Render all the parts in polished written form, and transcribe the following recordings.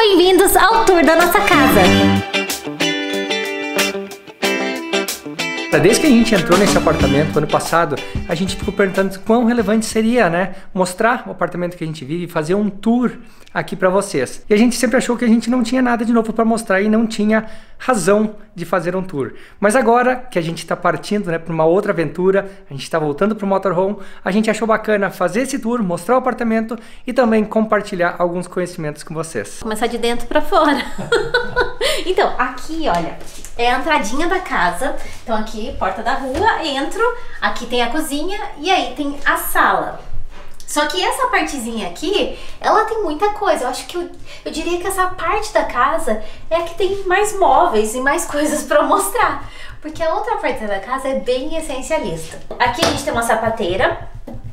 bem-vindos ao tour da nossa casa. Desde que a gente entrou nesse apartamento ano passado, a gente ficou perguntando quão relevante seria, né, mostrar o apartamento que a gente vive e fazer um tour aqui para vocês. E a gente sempre achou que a gente não tinha nada de novo para mostrar e não tinha razão de fazer um tour. Mas agora que a gente está partindo, né, para uma outra aventura, a gente está voltando para o motorhome, a gente achou bacana fazer esse tour, mostrar o apartamento e também compartilhar alguns conhecimentos com vocês. Começar de dentro para fora. Então, aqui, olha, é a entradinha da casa. Então aqui, porta da rua, entro, aqui tem a cozinha e aí tem a sala. Só que essa partezinha aqui, ela tem muita coisa. Eu acho que eu diria que essa parte da casa é a que tem mais móveis e mais coisas pra mostrar. Porque a outra parte da casa é bem essencialista. Aqui a gente tem uma sapateira.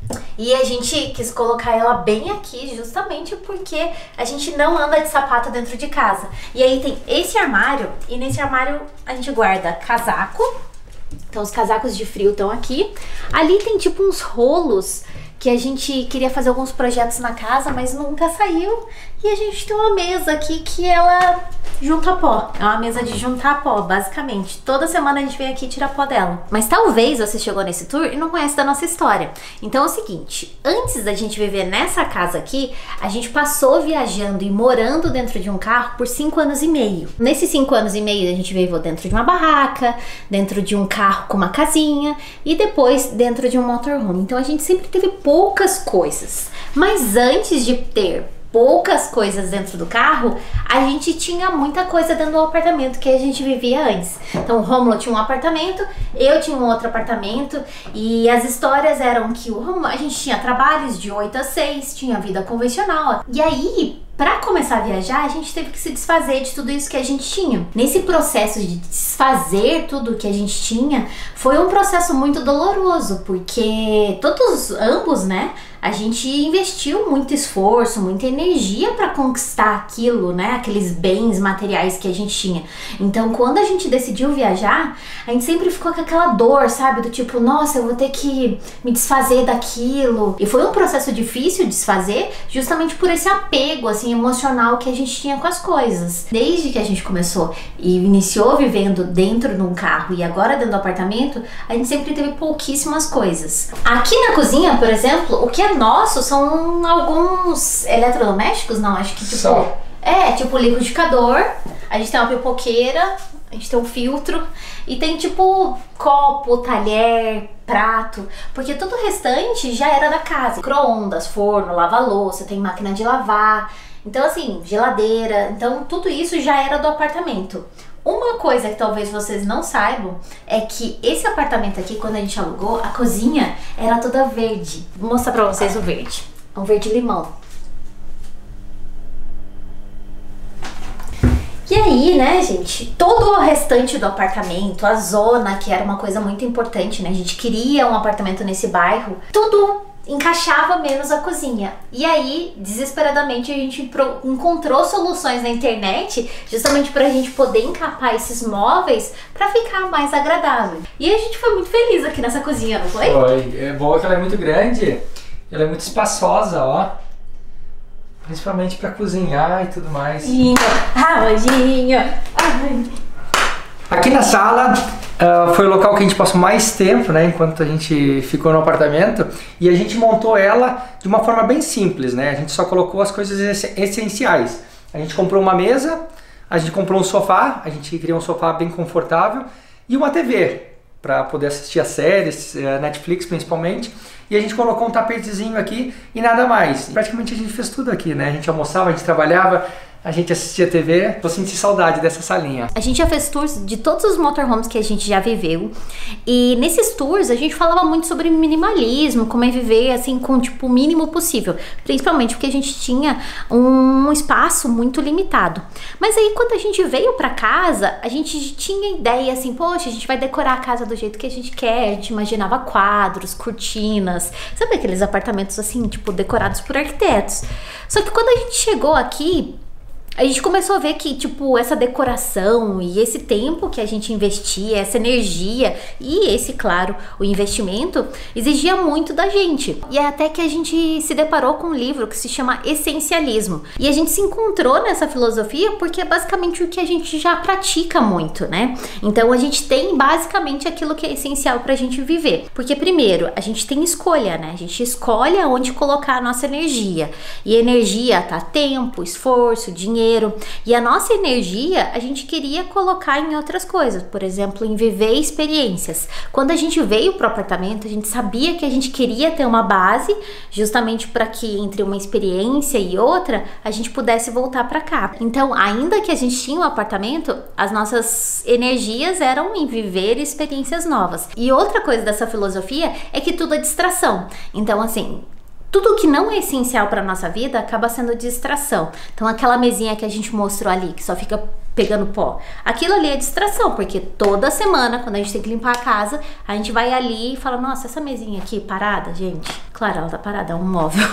E a gente quis colocar ela bem aqui justamente porque a gente não anda de sapato dentro de casa. E aí tem esse armário, e nesse armário a gente guarda casaco. Então os casacos de frio estão aqui. Ali tem tipo uns rolos que a gente queria fazer alguns projetos na casa, mas nunca saiu. E a gente tem uma mesa aqui que ela junta pó. É uma mesa de juntar pó, basicamente. Toda semana a gente vem aqui e tira pó dela. Mas talvez você chegou nesse tour e não conhece da nossa história. Então é o seguinte, antes da gente viver nessa casa aqui, a gente passou viajando e morando dentro de um carro por 5 anos e meio. Nesses 5 anos e meio a gente viveu dentro de uma barraca, dentro de um carro com uma casinha e depois dentro de um motorhome. Então a gente sempre teve poucas coisas. Mas antes de ter poucas coisas dentro do carro, a gente tinha muita coisa dentro do apartamento que a gente vivia antes. Então o Rômulo tinha um apartamento, eu tinha um outro apartamento e as histórias eram que a gente tinha trabalhos de 8 a 6, tinha vida convencional. E aí, para começar a viajar, a gente teve que se desfazer de tudo isso que a gente tinha. Nesse processo de desfazer tudo que a gente tinha, foi um processo muito doloroso, porque ambos, né, a gente investiu muito esforço, muita energia para conquistar aquilo, né, aqueles bens materiais que a gente tinha. Então, quando a gente decidiu viajar, a gente sempre ficou com aquela dor, sabe, do tipo, nossa, eu vou ter que me desfazer daquilo. E foi um processo difícil de desfazer, justamente por esse apego, assim, emocional que a gente tinha com as coisas. Desde que a gente começou e iniciou vivendo dentro de um carro e agora dentro do apartamento, a gente sempre teve pouquíssimas coisas. Aqui na cozinha, por exemplo, o que é nosso são alguns eletrodomésticos, não, acho que tipo... tipo liquidificador, a gente tem uma pipoqueira, a gente tem um filtro e tem tipo copo, talher, prato, porque todo o restante já era da casa. Micro-ondas, forno, lava-louça, tem máquina de lavar, então assim, geladeira, então tudo isso já era do apartamento. Uma coisa que talvez vocês não saibam é que esse apartamento aqui, quando a gente alugou, a cozinha era toda verde. Vou mostrar pra vocês o verde. É um verde limão. E aí, né, gente, todo o restante do apartamento, a zona, que era uma coisa muito importante, né, a gente queria um apartamento nesse bairro, tudo encaixava menos a cozinha. E aí, desesperadamente, a gente encontrou soluções na internet justamente pra gente poder encapar esses móveis pra ficar mais agradável. E a gente foi muito feliz aqui nessa cozinha, não foi? Foi. É bom que ela é muito grande, ela é muito espaçosa, ó. Principalmente pra cozinhar e tudo mais. Arrojinho. Aqui na sala foi o local que a gente passou mais tempo, né, enquanto a gente ficou no apartamento, e a gente montou ela de uma forma bem simples, né, a gente só colocou as coisas essenciais. A gente comprou uma mesa, a gente comprou um sofá, a gente queria um sofá bem confortável, e uma TV, para poder assistir as séries, Netflix principalmente, e a gente colocou um tapetezinho aqui e nada mais. Praticamente a gente fez tudo aqui, né, a gente almoçava, a gente trabalhava, a gente assistia TV, eu senti saudade dessa salinha. A gente já fez tours de todos os motorhomes que a gente já viveu. E nesses tours a gente falava muito sobre minimalismo, como é viver assim com tipo o mínimo possível. Principalmente porque a gente tinha um espaço muito limitado. Mas aí quando a gente veio pra casa, a gente tinha ideia assim, poxa, a gente vai decorar a casa do jeito que a gente quer. A gente imaginava quadros, cortinas, sabe aqueles apartamentos assim, tipo decorados por arquitetos. Só que quando a gente chegou aqui, a gente começou a ver que, tipo, essa decoração e esse tempo que a gente investia, essa energia e esse, claro, o investimento, exigia muito da gente. E é até que a gente se deparou com um livro que se chama Essencialismo. E a gente se encontrou nessa filosofia porque é basicamente o que a gente já pratica muito, né? Então a gente tem basicamente aquilo que é essencial pra gente viver. Porque primeiro, a gente tem escolha, né? A gente escolhe aonde colocar a nossa energia. E energia tá tempo, esforço, dinheiro. E a nossa energia a gente queria colocar em outras coisas, por exemplo, em viver experiências. Quando a gente veio pro apartamento, a gente sabia que a gente queria ter uma base, justamente para que entre uma experiência e outra a gente pudesse voltar para cá. Então, ainda que a gente tinha um apartamento, as nossas energias eram em viver experiências novas. E outra coisa dessa filosofia é que tudo é distração. Então, assim, tudo que não é essencial para nossa vida acaba sendo distração. Então aquela mesinha que a gente mostrou ali, que só fica pegando pó, aquilo ali é distração, porque toda semana, quando a gente tem que limpar a casa, a gente vai ali e fala, nossa, essa mesinha aqui parada, gente, claro, ela tá parada, é um móvel.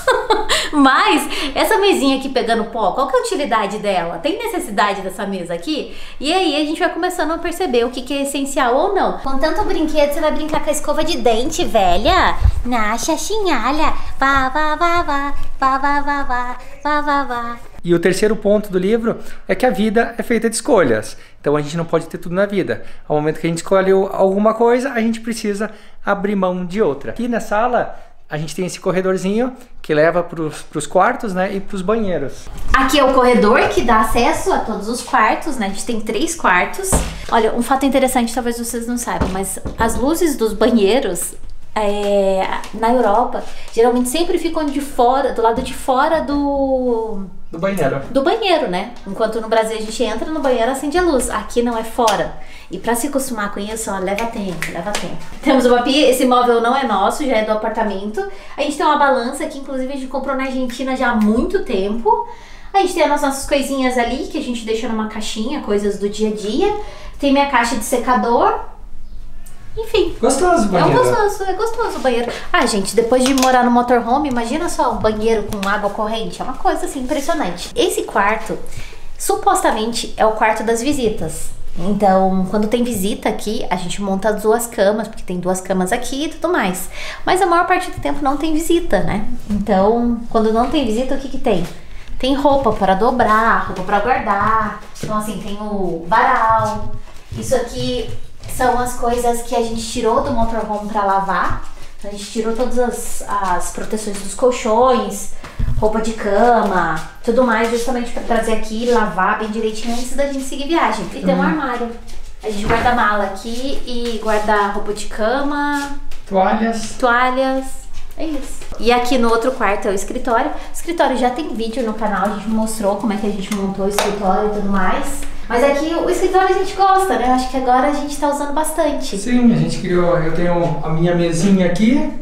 Mas essa mesinha aqui pegando pó, qual que é a utilidade dela? Tem necessidade dessa mesa aqui? E aí a gente vai começando a perceber o que é essencial ou não. Com tanto brinquedo, você vai brincar com a escova de dente, velha? Na xaxinhalha, vá, vá, vá, vá, vá, vá, vá, vá, vá, vá, vá. E o terceiro ponto do livro é que a vida é feita de escolhas. Então a gente não pode ter tudo na vida. Ao momento que a gente escolhe alguma coisa, a gente precisa abrir mão de outra. Aqui na sala, a gente tem esse corredorzinho que leva para os quartos, né, e para os banheiros. Aqui é o corredor que dá acesso a todos os quartos, né? A gente tem 3 quartos. Olha, um fato interessante, talvez vocês não saibam, mas as luzes dos banheiros na Europa geralmente sempre ficam de fora, do lado de fora do banheiro. Do banheiro, né? Enquanto no Brasil a gente entra no banheiro, acende a luz. Aqui não, é fora. E pra se acostumar com isso, ó, leva tempo, leva tempo. Temos uma pia, esse móvel não é nosso, já é do apartamento. A gente tem uma balança que inclusive a gente comprou na Argentina já há muito tempo. A gente tem as nossas coisinhas ali que a gente deixa numa caixinha, coisas do dia a dia. Tem minha caixa de secador. Enfim. Gostoso o banheiro. É gostoso o banheiro. Ah, gente, depois de morar no motorhome, imagina só um banheiro com água corrente. É uma coisa assim impressionante. Esse quarto, supostamente, é o quarto das visitas. Então, quando tem visita aqui, a gente monta as 2 camas, porque tem 2 camas aqui e tudo mais. Mas a maior parte do tempo não tem visita, né? Então, quando não tem visita, o que que tem? Tem roupa para dobrar, roupa para guardar. Então, assim, tem o varal. Isso aqui são as coisas que a gente tirou do motorhome para lavar. Então, a gente tirou todas as proteções dos colchões, roupa de cama, tudo mais, justamente para trazer aqui, lavar bem direitinho antes da gente seguir viagem. E tem um armário. A gente guarda a mala aqui e guarda roupa de cama, toalhas. É isso. E aqui no outro quarto é o escritório. O escritório já tem vídeo no canal, a gente mostrou como é que a gente montou o escritório e tudo mais. Mas aqui o escritório a gente gosta, né? Eu acho que agora a gente tá usando bastante. Sim, a gente criou, eu tenho a minha mesinha aqui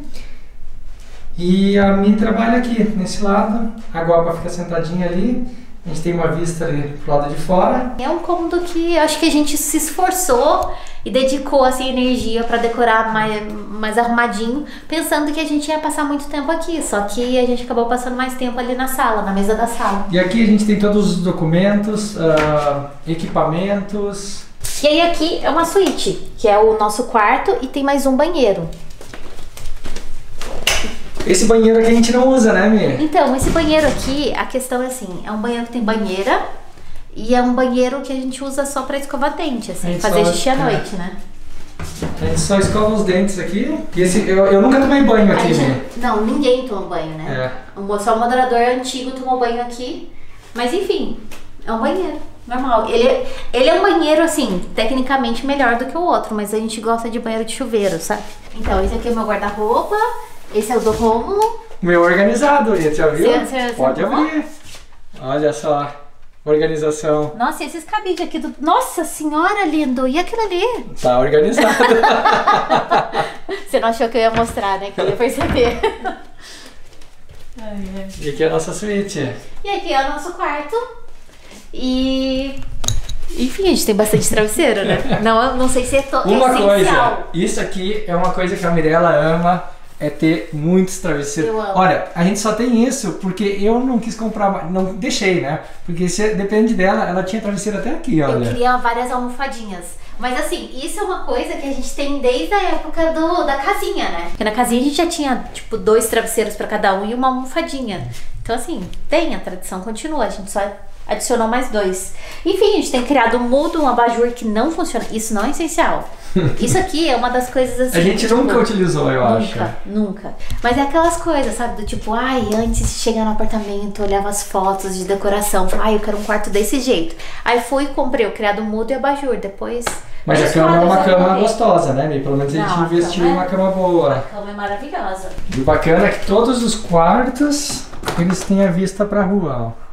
e a minha trabalha aqui, nesse lado. A Guapa fica sentadinha ali. A gente tem uma vista ali pro lado de fora. É um cômodo que eu acho que a gente se esforçou e dedicou assim energia para decorar mais arrumadinho, pensando que a gente ia passar muito tempo aqui, só que a gente acabou passando mais tempo ali na sala, na mesa da sala. E aqui a gente tem todos os documentos, equipamentos. E aí aqui é uma suíte, que é o nosso quarto e tem mais um banheiro. Esse banheiro aqui a gente não usa, né, Mia? Então, esse banheiro aqui, a questão é assim, é um banheiro que tem banheira e é um banheiro que a gente usa só pra escovar dente, assim, fazer xixi à noite, né? A gente só escova os dentes aqui. E esse, eu nunca tomei banho aqui, Mia. Não, ninguém toma banho, né? Só o moderador antigo tomou banho aqui, mas enfim, é um banheiro. Normal. Ele é um banheiro, assim, tecnicamente melhor do que o outro, mas a gente gosta de banheiro de chuveiro, sabe? Então, esse aqui é o meu guarda-roupa. Esse é o do Rômulo. Meu organizado, e já viu? Pode abrir. abrir. Olha só, organização. Nossa, e esses cabides aqui do... Nossa senhora, lindo! E aquilo ali? Tá organizado. Você não achou que eu ia mostrar, né? Que eu ia perceber. E aqui é a nossa suíte. E aqui é o nosso quarto. E... Enfim, a gente tem bastante travesseiro, né? Não sei se é essencial. Uma coisa, isso aqui é uma coisa que a Mirella ama é ter muitos travesseiros. Eu amo. Olha, a gente só tem isso porque eu não quis comprar, não deixei, né? Porque se depende dela, ela tinha travesseiro até aqui, olha. Eu queria várias almofadinhas. Mas assim, isso é uma coisa que a gente tem desde a época da casinha, né? Porque na casinha a gente já tinha, tipo, 2 travesseiros pra cada um e uma almofadinha. Então assim, a tradição continua, a gente só adicionou mais 2. Enfim, a gente tem criado um mudo, um abajur que não funciona. Isso não é essencial. Isso aqui é uma das coisas assim... A gente nunca utilizou, eu acho. Nunca. Mas é aquelas coisas, sabe? Do tipo, antes de chegar no apartamento, olhava as fotos de decoração. Eu quero um quarto desse jeito. Aí fui e comprei o criado mudo e abajur. Depois... Mas a cama é uma cama gostosa, né, Mi? Pelo menos a gente investiu em uma cama boa. A cama é maravilhosa. E o bacana é que todos os quartos, eles têm a vista pra rua, ó.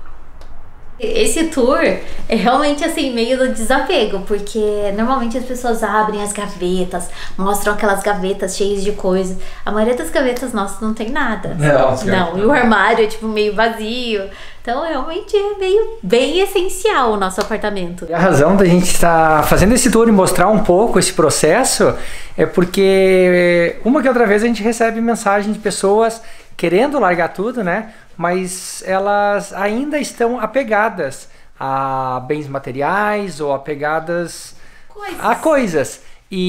Esse tour é realmente assim, meio do desapego, porque normalmente as pessoas abrem as gavetas, mostram aquelas gavetas cheias de coisa. A maioria das gavetas nossas não tem nada. Não, e o armário é tipo meio vazio. Então realmente é meio bem essencial o nosso apartamento. E a razão da gente estar fazendo esse tour e mostrar um pouco esse processo é porque uma que outra vez a gente recebe mensagem de pessoas querendo largar tudo, né? Mas elas ainda estão apegadas a bens materiais ou apegadas a coisas.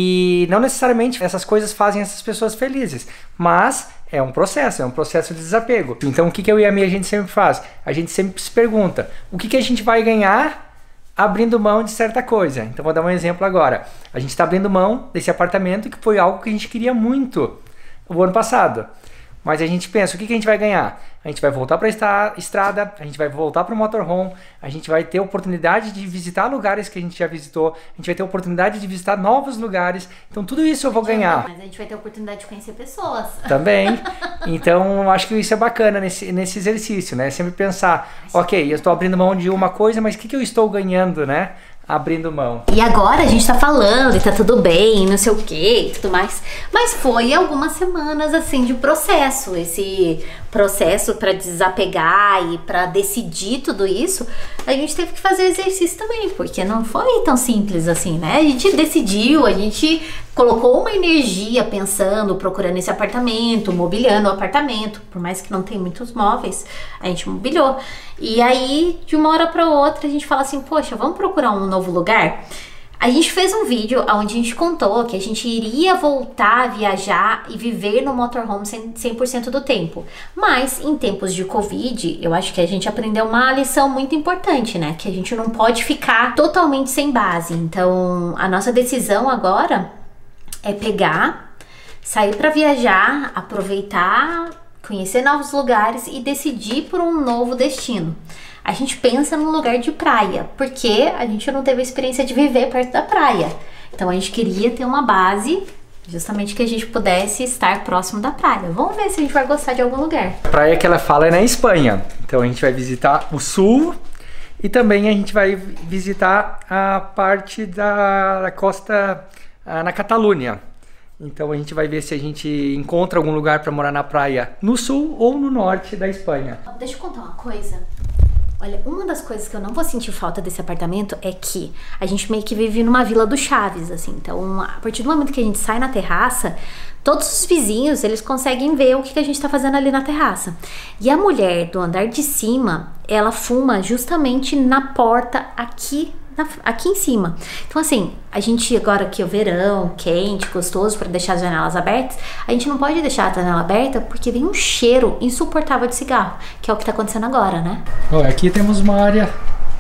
E não necessariamente essas coisas fazem essas pessoas felizes, mas é um processo de desapego. Então o que eu e a Mia a gente sempre faz? A gente sempre se pergunta, o que a gente vai ganhar abrindo mão de certa coisa? Então vou dar um exemplo agora. A gente está abrindo mão desse apartamento que foi algo que a gente queria muito o ano passado. Mas a gente pensa, o que a gente vai ganhar? A gente vai voltar para a estrada, a gente vai voltar para o motorhome, a gente vai ter oportunidade de visitar lugares que a gente já visitou, a gente vai ter oportunidade de visitar novos lugares. Então tudo isso eu vou ganhar. Mas a gente vai ter oportunidade de conhecer pessoas. Também. Então eu acho que isso é bacana nesse exercício, né? Sempre pensar, ok, eu estou abrindo mão de uma coisa, mas o que eu estou ganhando, né? Abrindo mão. E agora a gente tá falando e tá tudo bem, não sei o que e tudo mais. Mas foi algumas semanas assim de processo. Esse processo para desapegar e para decidir tudo isso, a gente teve que fazer exercício também, porque não foi tão simples assim, né? A gente decidiu, a gente colocou uma energia pensando, procurando esse apartamento, mobiliando o apartamento, por mais que não tenha muitos móveis, a gente mobiliou. E aí, de uma hora para outra, a gente fala assim, poxa, vamos procurar um novo lugar? A gente fez um vídeo onde a gente contou que a gente iria voltar a viajar e viver no motorhome 100% do tempo. Mas, em tempos de Covid, eu acho que a gente aprendeu uma lição muito importante, né? Que a gente não pode ficar totalmente sem base. Então, a nossa decisão agora é pegar, sair para viajar, aproveitar, conhecer novos lugares e decidir por um novo destino. A gente pensa num lugar de praia, porque a gente não teve a experiência de viver perto da praia. Então a gente queria ter uma base, justamente que a gente pudesse estar próximo da praia. Vamos ver se a gente vai gostar de algum lugar. A praia que ela fala é na Espanha. Então a gente vai visitar o sul e também a gente vai visitar a parte da costa na Catalunha. Então a gente vai ver se a gente encontra algum lugar para morar na praia no sul ou no norte da Espanha. Deixa eu contar uma coisa. Olha, uma das coisas que eu não vou sentir falta desse apartamento é que a gente meio que vive numa vila do Chaves, assim. Então, a partir do momento que a gente sai na terraça, todos os vizinhos, eles conseguem ver o que a gente tá fazendo ali na terraça. E a mulher do andar de cima, ela fuma justamente na porta aqui em cima. Então assim, a gente agora que é o verão, quente, gostoso para deixar as janelas abertas, a gente não pode deixar a janela aberta porque vem um cheiro insuportável de cigarro, que é o que tá acontecendo agora, né? Olha, aqui temos uma área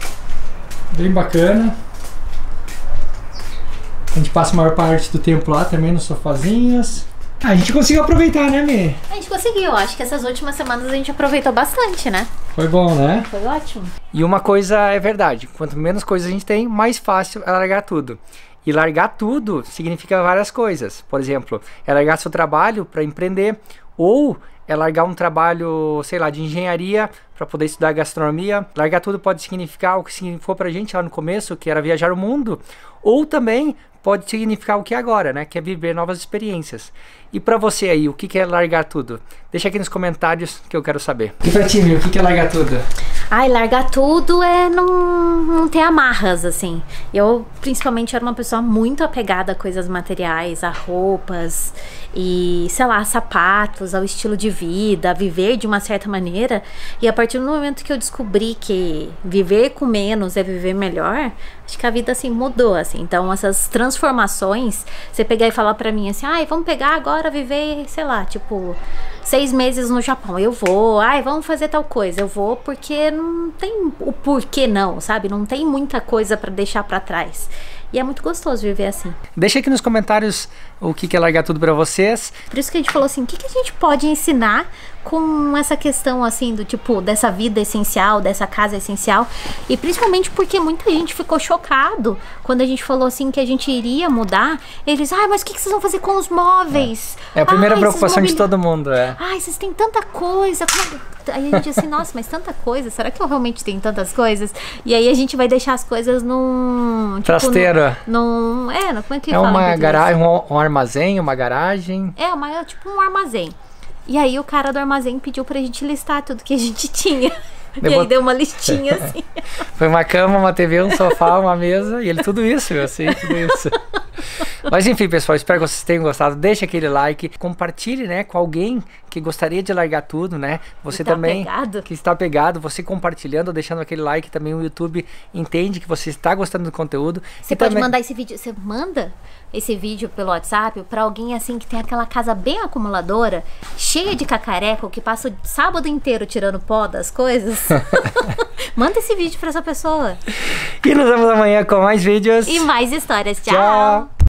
bem bacana. A gente passa a maior parte do tempo lá também nos sofazinhos. A gente conseguiu aproveitar, né, Mi? A gente conseguiu, acho que essas últimas semanas a gente aproveitou bastante, né? Foi bom, né? Foi ótimo. E uma coisa é verdade, quanto menos coisas a gente tem, mais fácil é largar tudo. E largar tudo significa várias coisas. Por exemplo, é largar seu trabalho para empreender, ou é largar um trabalho, sei lá, de engenharia para poder estudar gastronomia. Largar tudo pode significar o que significou pra gente lá no começo, que era viajar o mundo, ou também pode significar o que é agora, né? Que é viver novas experiências. E pra você aí, o que é largar tudo? Deixa aqui nos comentários que eu quero saber. E pra ti, o que é largar tudo? Ai, largar tudo é não ter amarras, assim. Eu, principalmente, era uma pessoa muito apegada a coisas materiais, a roupas e, sei lá, sapatos, ao estilo de vida, a viver de uma certa maneira. E a partir do momento que eu descobri que viver com menos é viver melhor, acho que a vida, assim, mudou, assim. Então, essas transformações, você pegar e falar pra mim, assim, ai, vamos pegar agora, viver, sei lá, tipo, 6 meses no Japão, eu vou. Ai, vamos fazer tal coisa, eu vou, porque não tem o porquê não, sabe? Não tem muita coisa pra deixar pra trás. E é muito gostoso viver assim. Deixa aqui nos comentários o que é largar tudo pra vocês. Por isso que a gente falou assim, o que a gente pode ensinar com essa questão assim do tipo, dessa vida essencial, dessa casa essencial. E principalmente porque muita gente ficou chocado quando a gente falou assim que a gente iria mudar. Eles, mas o que vocês vão fazer com os móveis? É a primeira preocupação de todo mundo, Ai, vocês têm tanta coisa. Aí a gente assim, nossa, mas tanta coisa, será que eu realmente tenho tantas coisas? E aí a gente vai deixar as coisas num... Trasteiro. Como é que fala? É uma garagem, um armazém, uma garagem. Tipo um armazém. E aí o cara do armazém pediu pra gente listar tudo que a gente tinha. E aí deu uma listinha assim. Foi uma cama, uma TV, um sofá, uma mesa e ele tudo isso, eu sei, tudo isso. Mas enfim, pessoal, espero que vocês tenham gostado. Deixa aquele like, compartilhe, né, com alguém que gostaria de largar tudo, né? Você também que está pegado, você compartilhando, deixando aquele like, também o YouTube entende que você está gostando do conteúdo. Você pode mandar esse vídeo, você manda esse vídeo pelo WhatsApp para alguém assim que tem aquela casa bem acumuladora, cheia de cacareco, que passa o sábado inteiro tirando pó das coisas. Manda esse vídeo para essa pessoa. E nos vemos amanhã com mais vídeos e mais histórias. Tchau!